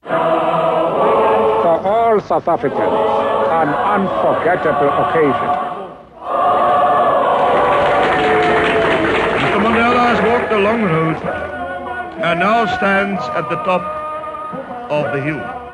For all South Africans, an unforgettable occasion. Mr. Mandela has walked a long road and now stands at the top of the hill.